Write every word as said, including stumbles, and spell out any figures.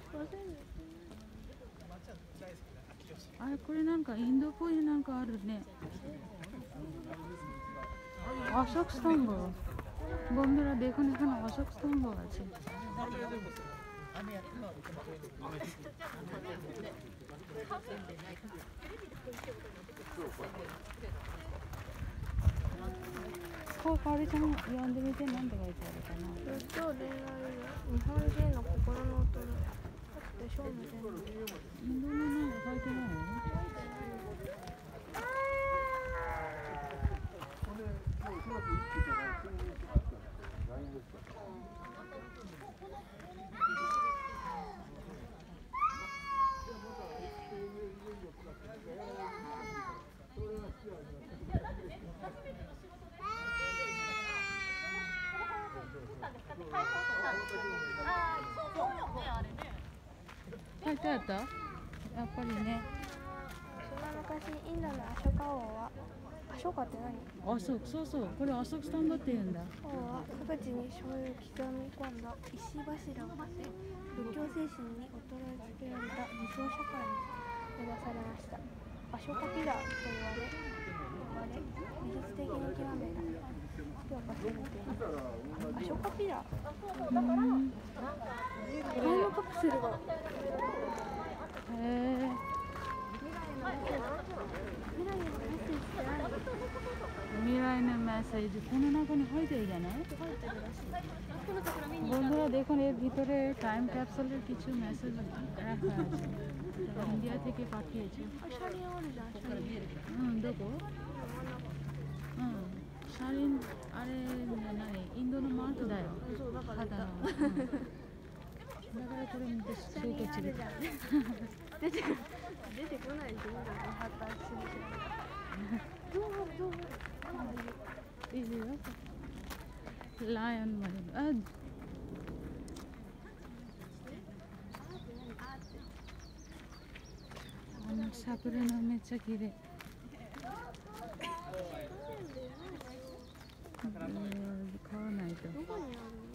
あれこれなんかインドっぽいなんかあるね。অশোক স্তম্ভ বন্ধুরা দেখুন এখানে অশোক স্তম্ভ আছে।こうかおりちゃん読んでみて何て書いてあるかな。 超恋愛日本人の心の音だってショーみたいな。 インドのなんか書いてない？書いてあった？やっぱりね。 そんな昔インドのアショカ王は、アショカって何？ あ、そうそうそう、これアショクスタンドって言うんだ。 王は各地に醤油を刻み込んだ石柱を建て、仏教精神に衰えつけられた理想社会に目指されました。アショカピラーと言われ、呼ばれ美術的に極め評価されています。アショカピラー。タイムカプセルが。 へえ。未来のメッセージこの中に入ってるじゃない？বন্ধুরা দেখুন এর ভিতরে টাইম ক্যাপসুলের কিছু মেসেজ রাখা আছে, ইন্ডিয়া থেকে পাঠিয়েছে। হুম দেখো, হুম শাড়িন আরে নাインドのマークだよ。肌の。だからこれ見てそうこっちで。 出て出てこないでいいんだよ。発達するし。どうどう。 いいよ。ライオンまで。あ。あの桜のめっちゃ綺麗。買わないと。 どこにあるの？